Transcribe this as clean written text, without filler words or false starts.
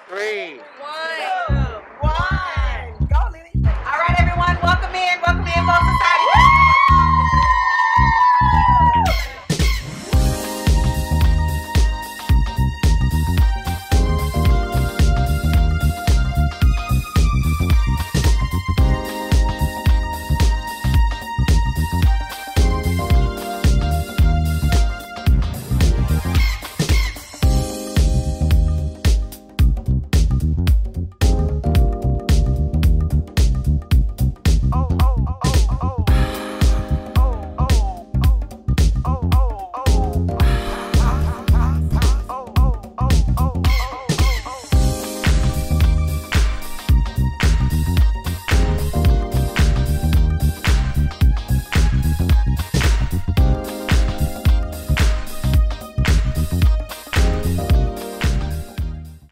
3, 1, 2, 1. Go, Lily. All right, everyone. Welcome in, folks.